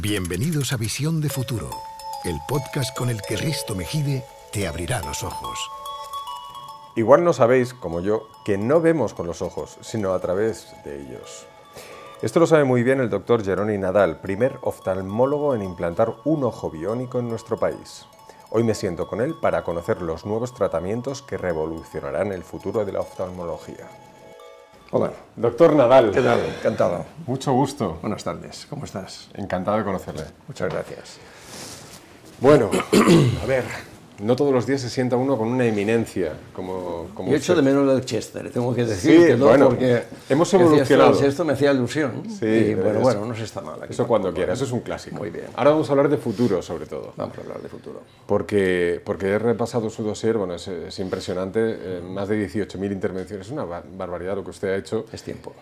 Bienvenidos a Visión de Futuro, el podcast con el que Risto Mejide te abrirá los ojos. Igual no sabéis, como yo, que no vemos con los ojos, sino a través de ellos. Esto lo sabe muy bien el doctor Jeroni Nadal, primer oftalmólogo en implantar un ojo biónico en nuestro país. Hoy me siento con él para conocer los nuevos tratamientos que revolucionarán el futuro de la oftalmología. Hola. Doctor Nadal. ¿Qué tal? Encantado. Mucho gusto. Buenas tardes. ¿Cómo estás? Encantado de conocerle. Muchas gracias. Bueno, a ver, no todos los días se sienta uno con una eminencia como Yo echo de menos el Chester, tengo que decir sí, que no, bueno, porque hemos evolucionado. Esto me hacía ilusión. Sí, y bueno, no se está mal. Eso cuando quiera, eso es un clásico. Muy bien. Ahora vamos a hablar de futuro, sobre todo. Vamos a hablar de futuro. Porque he repasado su dossier, bueno, es impresionante, más de 18.000 intervenciones, es una barbaridad lo que usted ha hecho. Es tiempo.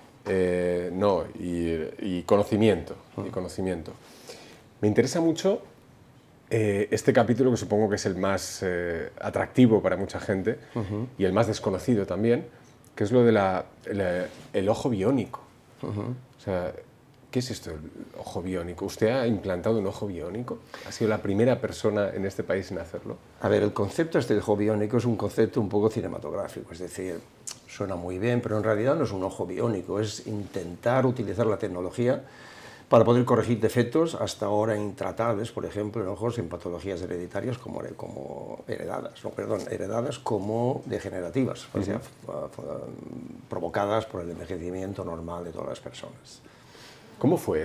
Y conocimiento, y conocimiento. Me interesa mucho este capítulo, que supongo que es el más atractivo para mucha gente y el más desconocido también, que es lo de el ojo biónico. O sea, ¿qué es esto, el ojo biónico? ¿Usted ha implantado un ojo biónico? ¿Ha sido la primera persona en este país en hacerlo? A ver, el concepto este de ojo biónico es un concepto un poco cinematográfico, es decir, suena muy bien, pero en realidad no es un ojo biónico, es intentar utilizar la tecnología para poder corregir defectos hasta ahora intratables, por ejemplo, en ojos en patologías hereditarias como heredadas como degenerativas, o sea, provocadas por el envejecimiento normal de todas las personas. ¿Cómo fue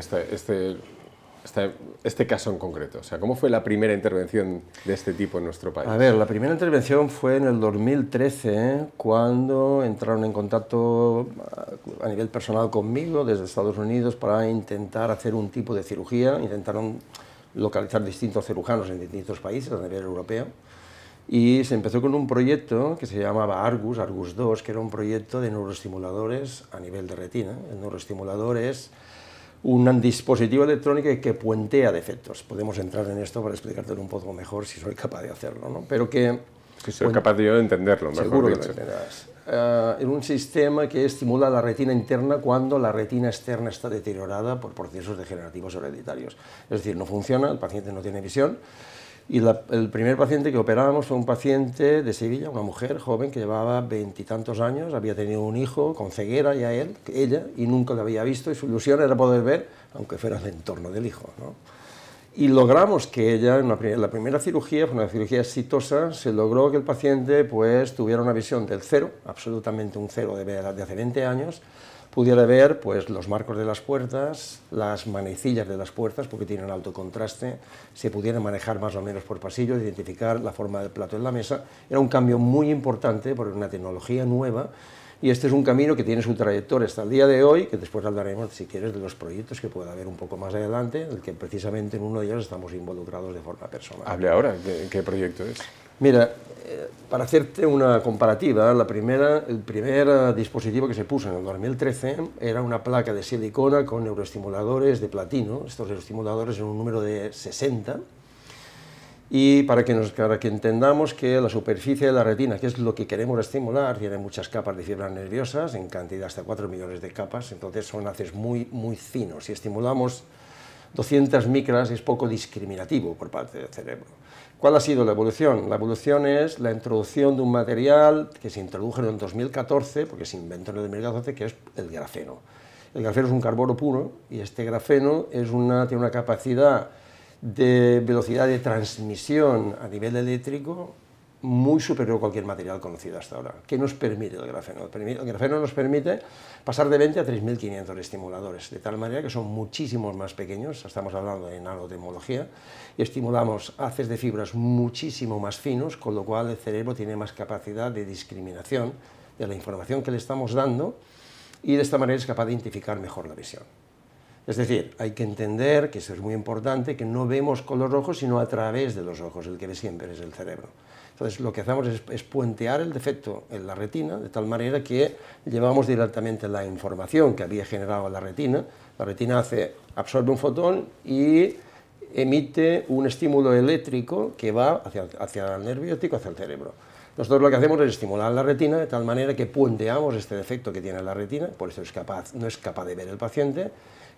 este caso en concreto? O sea, ¿cómo fue la primera intervención de este tipo en nuestro país? A ver, la primera intervención fue en el 2013, cuando entraron en contacto a nivel personal conmigo desde Estados Unidos para intentar hacer un tipo de cirugía. Intentaron localizar distintos cirujanos en distintos países a nivel europeo. Y se empezó con un proyecto que se llamaba Argus 2, que era un proyecto de neuroestimuladores a nivel de retina. El neuroestimulador es un dispositivo electrónico que puentea defectos. Podemos entrar en esto para explicártelo un poco mejor si soy capaz de hacerlo, ¿no? Pero que si soy capaz de yo de entenderlo, mejor seguro dicho. Que lo entenderás. Es un sistema que estimula la retina interna cuando la retina externa está deteriorada por procesos degenerativos hereditarios. Es decir, no funciona, el paciente no tiene visión. Y el primer paciente que operábamos fue un paciente de Sevilla, una mujer joven que llevaba 20 y tantos años, había tenido un hijo con ceguera ya ella, y nunca lo había visto, y su ilusión era poder ver, aunque fuera el entorno del hijo, ¿no? Y logramos que ella, en la primera cirugía, fue una cirugía exitosa, se logró que el paciente pues tuviera una visión del cero, absolutamente un cero de hace 20 años, pudiera ver pues, los marcos de las puertas, las manecillas de las puertas, porque tienen alto contraste, se pudieran manejar más o menos por pasillos, identificar la forma del plato en la mesa. Era un cambio muy importante porque era una tecnología nueva, y este es un camino que tiene su trayectoria hasta el día de hoy, que después hablaremos, si quieres, de los proyectos que pueda haber un poco más adelante, en el que precisamente en uno de ellos estamos involucrados de forma personal. Hable ahora, ¿qué proyecto es? Mira, para hacerte una comparativa, el primer dispositivo que se puso en el 2013 era una placa de silicona con neuroestimuladores de platino. Estos neuroestimuladores en un número de 60. Y para que entendamos que la superficie de la retina, que es lo que queremos estimular, tiene muchas capas de fibras nerviosas, en cantidad hasta 4 millones de capas, entonces son haces muy, muy finos. Si estimulamos 200 micras es poco discriminativo por parte del cerebro. ¿Cuál ha sido la evolución? La evolución es la introducción de un material que se introdujo en el 2014, porque se inventó en el 2014, que es el grafeno. El grafeno es un carbono puro y este grafeno tiene una capacidad de velocidad de transmisión a nivel eléctrico muy superior a cualquier material conocido hasta ahora. ¿Qué nos permite el grafeno? El grafeno nos permite pasar de 20 a 3.500 estimuladores, de tal manera que son muchísimos más pequeños, estamos hablando de nanotemología, y estimulamos haces de fibras muchísimo más finos, con lo cual el cerebro tiene más capacidad de discriminación de la información que le estamos dando, y de esta manera es capaz de identificar mejor la visión. Es decir, hay que entender, que eso es muy importante, que no vemos con los ojos, sino a través de los ojos, el que ve siempre es el cerebro. Entonces, lo que hacemos es puentear el defecto en la retina, de tal manera que llevamos directamente la información que había generado la retina absorbe un fotón y emite un estímulo eléctrico que va hacia el nervio óptico, hacia el cerebro. Nosotros lo que hacemos es estimular la retina de tal manera que puenteamos este defecto que tiene la retina, por eso no es capaz de ver el paciente,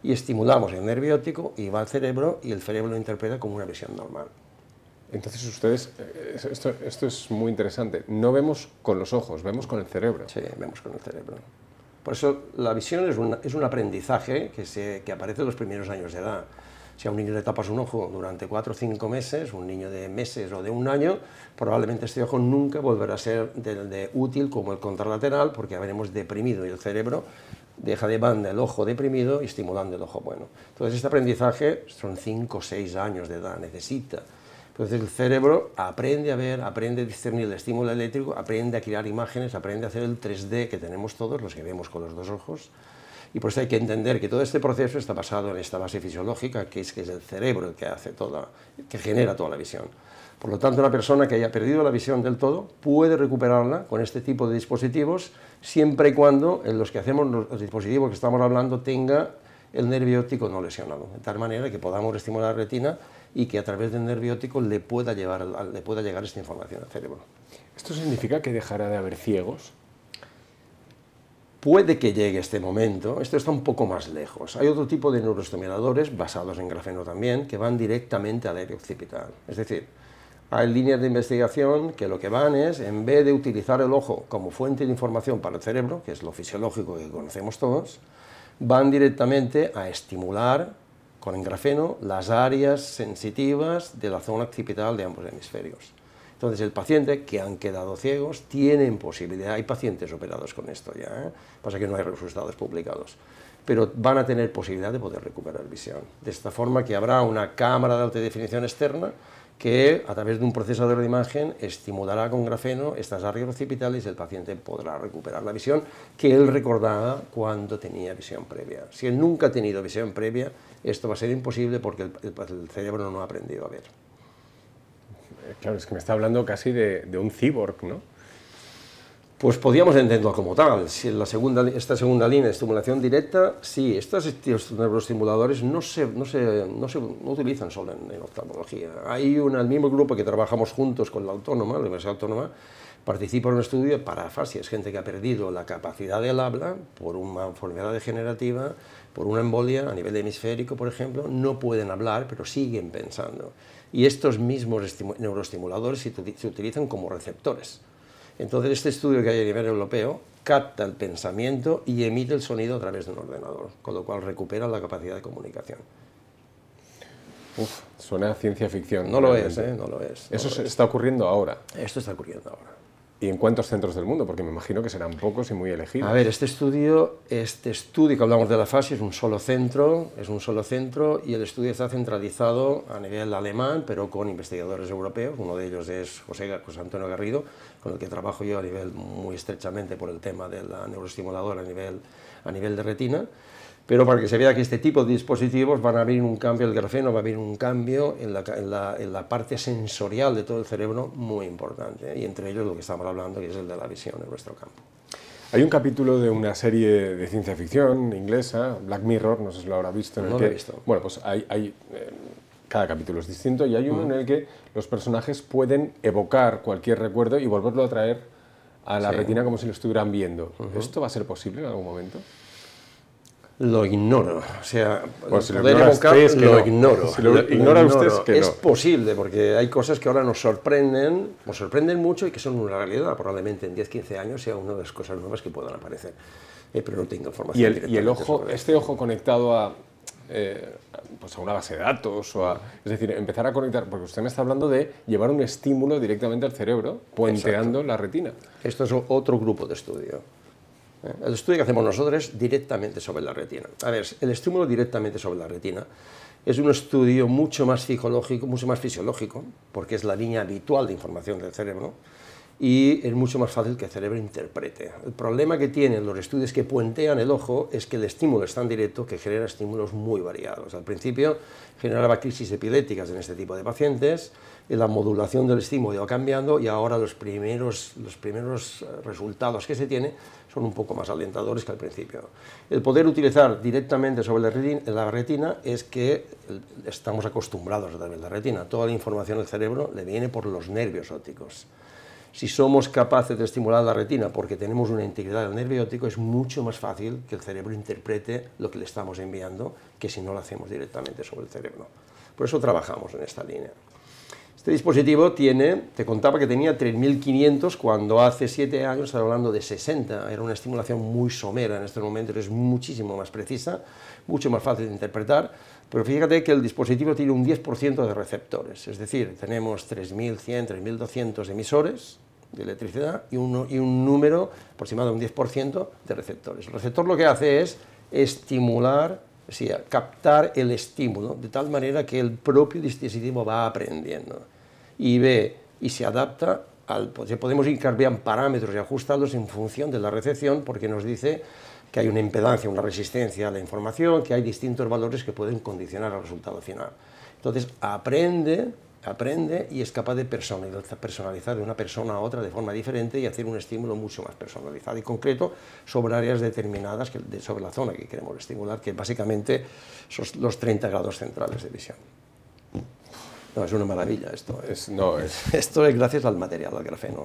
y estimulamos el nervio óptico y va al cerebro y el cerebro lo interpreta como una visión normal. Entonces ustedes, esto es muy interesante, no vemos con los ojos, vemos con el cerebro. Sí, vemos con el cerebro. Por eso la visión es un aprendizaje que aparece en los primeros años de edad. Si a un niño le tapas un ojo durante 4 o 5 meses, un niño de meses o de un año, probablemente este ojo nunca volverá a ser de útil como el contralateral, porque habremos deprimido y el cerebro deja de banda el ojo deprimido y estimulando el ojo bueno. Entonces este aprendizaje son 5 o 6 años de edad, necesita. Entonces el cerebro aprende a ver, aprende a discernir el estímulo eléctrico, aprende a crear imágenes, aprende a hacer el 3D que tenemos todos, los que vemos con los 2 ojos. Y por eso hay que entender que todo este proceso está basado en esta base fisiológica, que es el cerebro el que hace que genera toda la visión. Por lo tanto, una persona que haya perdido la visión del todo puede recuperarla con este tipo de dispositivos, siempre y cuando en los que hacemos los dispositivos que estamos hablando tenga el nervio óptico no lesionado, de tal manera que podamos estimular la retina y que a través del nervio óptico le pueda llegar esta información al cerebro. ¿Esto significa que dejará de haber ciegos? Puede que llegue este momento, esto está un poco más lejos. Hay otro tipo de neuroestimuladores, basados en grafeno también, que van directamente al área occipital. Es decir, hay líneas de investigación que lo que van es, en vez de utilizar el ojo como fuente de información para el cerebro, que es lo fisiológico que conocemos todos, van directamente a estimular con el grafeno las áreas sensitivas de la zona occipital de ambos hemisferios. Entonces el paciente que han quedado ciegos tienen posibilidad, hay pacientes operados con esto ya, pasa que no hay resultados publicados, pero van a tener posibilidad de poder recuperar visión. De esta forma que habrá una cámara de alta definición externa que a través de un procesador de imagen estimulará con grafeno estas áreas occipitales y el paciente podrá recuperar la visión que él recordaba cuando tenía visión previa. Si él nunca ha tenido visión previa, esto va a ser imposible porque el cerebro no ha aprendido a ver. Claro, es que me está hablando casi de un cyborg, ¿no? Pues podríamos entenderlo como tal. Si esta segunda línea de estimulación directa, sí, estos neuroestimuladores no utilizan solo en oftalmología. Hay el mismo grupo que trabajamos juntos con la Universidad Autónoma, participa en un estudio para afasias, gente que ha perdido la capacidad del habla por una enfermedad degenerativa, por una embolia a nivel hemisférico, por ejemplo, no pueden hablar, pero siguen pensando. Y estos mismos neuroestimuladores se utilizan como receptores. Entonces, este estudio que hay a nivel europeo capta el pensamiento y emite el sonido a través de un ordenador, con lo cual recupera la capacidad de comunicación. Uf, suena a ciencia ficción. No lo es, no lo es. Eso está ocurriendo ahora. Esto está ocurriendo ahora. ¿Y en cuántos centros del mundo? Porque me imagino que serán pocos y muy elegidos. A ver, este estudio que hablamos de la fase es un solo centro y el estudio está centralizado a nivel alemán, pero con investigadores europeos. Uno de ellos es José Antonio Garrido, con el que trabajo yo a nivel muy estrechamente por el tema de la neuroestimuladora a nivel de retina. Pero para que se vea que este tipo de dispositivos van a abrir un cambio, el grafeno va a abrir un cambio en la parte sensorial de todo el cerebro muy importante, y entre ellos lo que estamos hablando, que es el de la visión en nuestro campo. Hay un capítulo de una serie de ciencia ficción inglesa, Black Mirror, no sé si lo habrá visto. No lo he visto. Bueno, pues cada capítulo es distinto y hay uno en el que los personajes pueden evocar cualquier recuerdo y volverlo a traer a la retina como si lo estuvieran viendo. ¿Esto va a ser posible en algún momento? Lo ignoro, o sea, pues si poder evocar lo ignoro. Si lo ignora usted es que no. Es posible, porque hay cosas que ahora nos sorprenden mucho y que son una realidad. Probablemente en 10-15 años sea una de las cosas nuevas que puedan aparecer, pero no tengo información. Y el ojo, este ojo conectado a una base de datos, es decir, empezar a conectar, porque usted me está hablando de llevar un estímulo directamente al cerebro, puenteando la retina. Esto es otro grupo de estudio. El estudio que hacemos nosotros es directamente sobre la retina. A ver, el estímulo directamente sobre la retina es un estudio mucho más fisiológico, porque es la línea habitual de información del cerebro, y es mucho más fácil que el cerebro interprete. El problema que tienen los estudios que puentean el ojo es que el estímulo es tan directo que genera estímulos muy variados. Al principio generaba crisis epilépticas en este tipo de pacientes, y la modulación del estímulo va cambiando, y ahora los primeros resultados que se tienen son un poco más alentadores que al principio. El poder utilizar directamente sobre la retina es que estamos acostumbrados a través de la retina. Toda la información del cerebro le viene por los nervios ópticos. Si somos capaces de estimular la retina porque tenemos una integridad del nervio óptico, es mucho más fácil que el cerebro interprete lo que le estamos enviando que si no lo hacemos directamente sobre el cerebro. Por eso trabajamos en esta línea. Este dispositivo te contaba que tenía 3500 cuando hace 7 años estaba hablando de 60, era una estimulación muy somera, en este momento es muchísimo más precisa, mucho más fácil de interpretar, pero fíjate que el dispositivo tiene un 10% de receptores, es decir, tenemos 3100, 3200 emisores de electricidad y un número aproximado de un 10% de receptores. El receptor lo que hace es estimular, es decir, captar el estímulo, de tal manera que el propio dispositivo va aprendiendo y ve y se adapta podemos ir cambiando parámetros y ajustarlos en función de la recepción, porque nos dice que hay una impedancia, una resistencia a la información, que hay distintos valores que pueden condicionar el resultado final. Entonces aprende y es capaz de personalizar de una persona a otra de forma diferente y hacer un estímulo mucho más personalizado y concreto sobre áreas determinadas, sobre la zona que queremos estimular, que básicamente son los 30 grados centrales de visión. No, es una maravilla esto. Esto es gracias al material, al grafeno.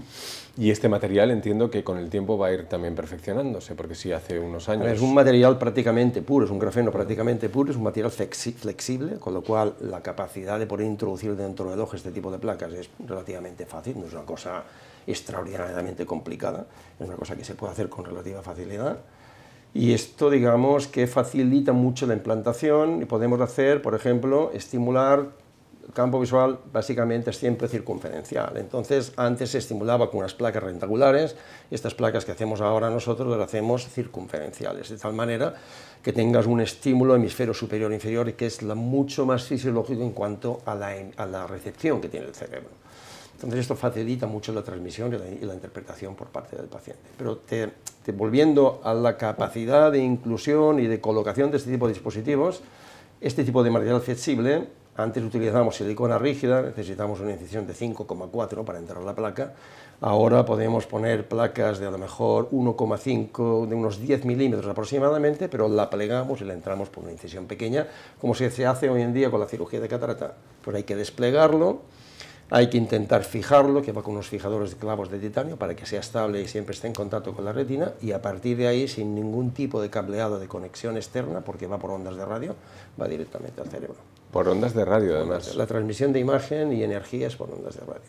Y este material entiendo que con el tiempo va a ir también perfeccionándose, porque sí, hace unos años... Es un material prácticamente puro, es un grafeno prácticamente puro, es un material flexible, con lo cual la capacidad de poder introducir dentro del ojo este tipo de placas es relativamente fácil, no es una cosa extraordinariamente complicada, es una cosa que se puede hacer con relativa facilidad. Y esto, digamos, que facilita mucho la implantación y podemos hacer, por ejemplo, estimular. El campo visual básicamente es siempre circunferencial, entonces antes se estimulaba con unas placas rectangulares, estas placas que hacemos ahora nosotros las hacemos circunferenciales, de tal manera que tengas un estímulo hemisferio superior e inferior, que es mucho más fisiológico en cuanto a la recepción que tiene el cerebro. Entonces esto facilita mucho la transmisión y la interpretación por parte del paciente. Pero volviendo a la capacidad de inclusión y de colocación de este tipo de dispositivos, este tipo de material flexible, antes utilizábamos silicona rígida, necesitamos una incisión de 5,4 para entrar la placa, ahora podemos poner placas de a lo mejor 1,5, de unos 10 milímetros aproximadamente, pero la plegamos y la entramos por una incisión pequeña, como se hace hoy en día con la cirugía de catarata. Pues hay que desplegarlo, hay que intentar fijarlo, que va con unos fijadores de clavos de titanio para que sea estable y siempre esté en contacto con la retina, y a partir de ahí, sin ningún tipo de cableado de conexión externa, porque va por ondas de radio, va directamente al cerebro. Por ondas de radio, además. La transmisión de imagen y energía es por ondas de radio,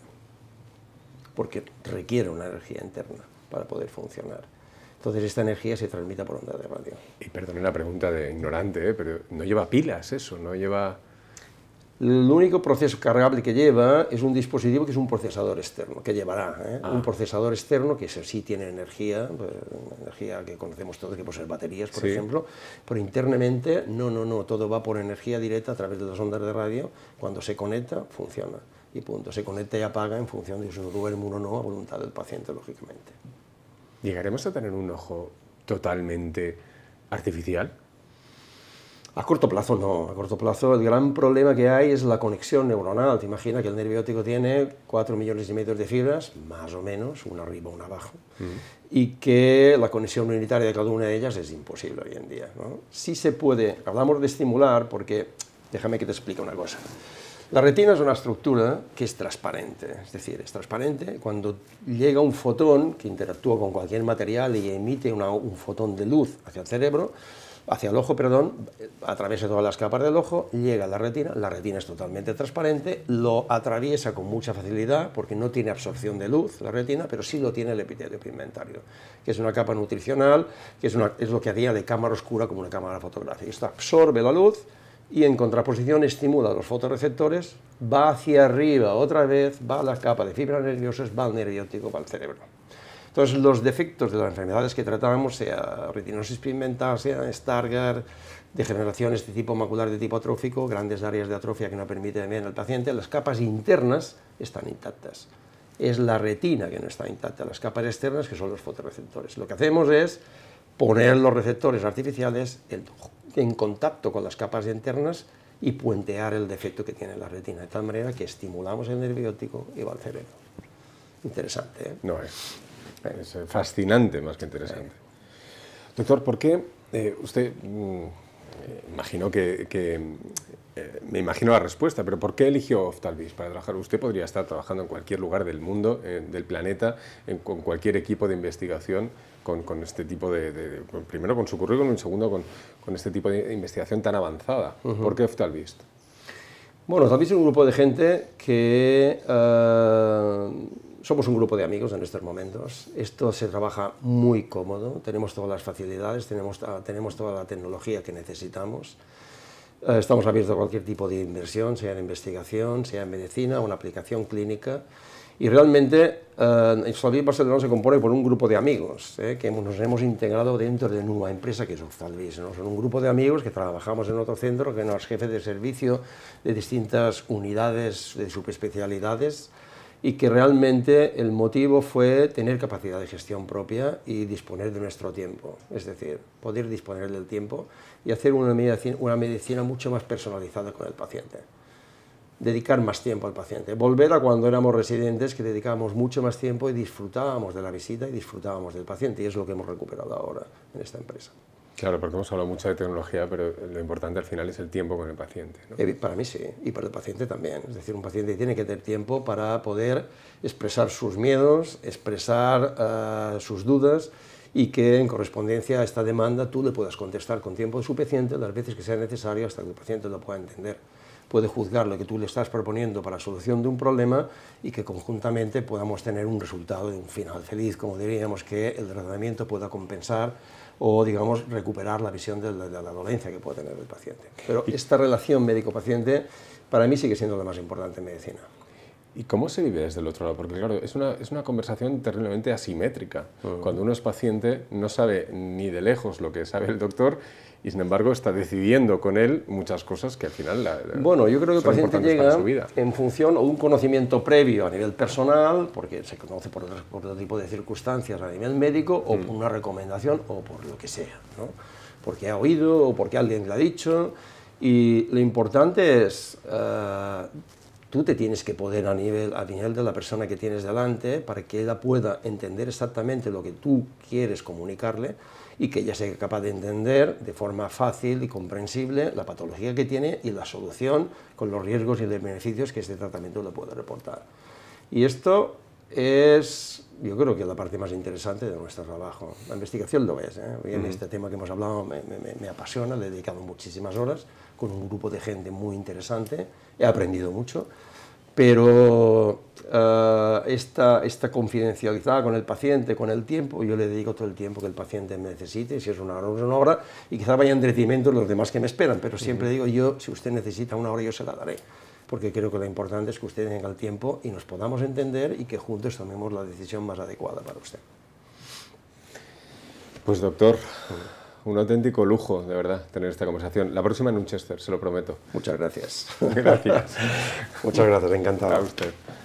porque requiere una energía interna para poder funcionar. Entonces esta energía se transmite por ondas de radio. Y perdone la pregunta de ignorante, pero no lleva pilas eso, no lleva... El único proceso cargable que lleva es un dispositivo que es un procesador externo, que llevará un procesador externo que sí tiene energía, energía que conocemos todos, que puede ser baterías, por ejemplo, pero internamente no, todo va por energía directa a través de las ondas de radio. Cuando se conecta, funciona, y punto. Se conecta y apaga en función de si duerme uno o no, a voluntad del paciente, lógicamente. ¿Llegaremos a tener un ojo totalmente artificial? A corto plazo no, a corto plazo el gran problema que hay es la conexión neuronal. Te imaginas que el nervio óptico tiene 4,5 millones de fibras, más o menos, una arriba, una abajo, y que la conexión unitaria de cada una de ellas es imposible hoy en día, ¿no? Sí se puede, hablamos de estimular porque, déjame que te explique una cosa. La retina es una estructura que es transparente, es decir, es transparente. Cuando llega un fotón que interactúa con cualquier material y emite un fotón de luz hacia el cerebro, hacia el ojo, perdón, atraviesa todas las capas del ojo, llega a la retina es totalmente transparente, lo atraviesa con mucha facilidad porque no tiene absorción de luz la retina, pero sí lo tiene el epitelio pigmentario, que es una capa nutricional, que es lo que haría de cámara oscura como una cámara fotográfica. Esto absorbe la luz y en contraposición estimula los fotorreceptores, va hacia arriba otra vez, va a la capa de fibras nerviosas, va al nervio óptico, va al cerebro. Entonces, los defectos de las enfermedades que tratábamos, sea retinosis pigmentar, sea Stargardt, degeneraciones de tipo macular de tipo atrófico, grandes áreas de atrofia que no permiten ver al paciente, las capas internas están intactas. Es la retina que no está intacta, las capas externas que son los fotorreceptores. Lo que hacemos es poner los receptores artificiales en contacto con las capas internas y puentear el defecto que tiene la retina, de tal manera que estimulamos el nervio óptico y va al cerebro. Interesante, ¿eh? No es. Es fascinante, más que interesante. Doctor, ¿por qué usted imagino que me imagino la respuesta, pero ¿por qué eligió Oftalvis para trabajar? Usted podría estar trabajando en cualquier lugar del mundo, del planeta, con cualquier equipo de investigación, con este tipo primero con su currículum y segundo con este tipo de investigación tan avanzada. ¿Por qué Oftalvis? Bueno, Oftalvis es un grupo de gente que somos un grupo de amigos en estos momentos. Esto se trabaja muy cómodo, tenemos todas las facilidades, tenemos toda la tecnología que necesitamos. Estamos abiertos a cualquier tipo de inversión, sea en investigación, sea en medicina, una aplicación clínica. Y realmente Oftalvis Barcelona se compone por un grupo de amigos que nos hemos integrado dentro de una empresa que es Oftalvis, ¿no? Son un grupo de amigos que trabajamos en otro centro, que nos jefe de servicio de distintas unidades de subespecialidades, y que realmente el motivo fue tener capacidad de gestión propia y disponer de nuestro tiempo, es decir, poder disponer del tiempo y hacer una medicina mucho más personalizada con el paciente. Dedicar más tiempo al paciente, volver a cuando éramos residentes, que dedicábamos mucho más tiempo y disfrutábamos de la visita y disfrutábamos del paciente, y es lo que hemos recuperado ahora en esta empresa. Claro, porque hemos hablado mucho de tecnología, pero lo importante al final es el tiempo con el paciente, ¿no? Para mí sí, y para el paciente también. Es decir, un paciente tiene que tener tiempo para poder expresar sus miedos, expresar sus dudas, y que en correspondencia a esta demanda tú le puedas contestar con tiempo suficiente las veces que sea necesario hasta que el paciente lo pueda entender. Puede juzgar lo que tú le estás proponiendo para la solución de un problema y que conjuntamente podamos tener un resultado de un final feliz, como diríamos, que el tratamiento pueda compensar o, digamos, recuperar la visión de la dolencia que puede tener el paciente. Pero esta relación médico-paciente para mí sigue siendo la más importante en medicina. ¿Y cómo se vive desde el otro lado? Porque claro, es una conversación terriblemente asimétrica. Cuando uno es paciente no sabe ni de lejos lo que sabe el doctor y sin embargo está decidiendo con él muchas cosas que al final bueno, yo creo que el paciente llega vida. En función o un conocimiento previo a nivel personal, porque se conoce por otro tipo de circunstancias a nivel médico, o por una recomendación o por lo que sea, ¿no? Porque ha oído o porque alguien le ha dicho, y lo importante es tú te tienes que poner a nivel de la persona que tienes delante para que ella pueda entender exactamente lo que tú quieres comunicarle y que ella sea capaz de entender de forma fácil y comprensible la patología que tiene y la solución con los riesgos y los beneficios que este tratamiento le puede reportar. Y esto es, yo creo que es la parte más interesante de nuestro trabajo. La investigación lo es, En este tema que hemos hablado me apasiona, le he dedicado muchísimas horas con un grupo de gente muy interesante, he aprendido mucho, pero esta confidencialidad con el paciente, con el tiempo, yo le dedico todo el tiempo que el paciente me necesite, si es una hora, y quizá vaya en detrimento de los demás que me esperan, pero siempre digo yo, si usted necesita una hora, yo se la daré, porque creo que lo importante es que usted tenga el tiempo y nos podamos entender y que juntos tomemos la decisión más adecuada para usted. Pues doctor, un auténtico lujo, de verdad, tener esta conversación. La próxima en Manchester, se lo prometo. Muchas gracias. Gracias. Muchas gracias, encantado. A usted.